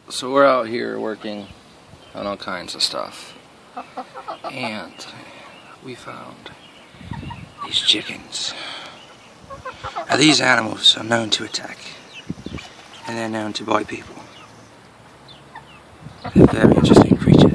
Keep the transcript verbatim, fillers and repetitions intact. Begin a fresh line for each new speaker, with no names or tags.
So we're out here working on all kinds of stuff, and we found these chickens. Now these animals are known to attack, and they're known to bite people. They're very interesting creatures.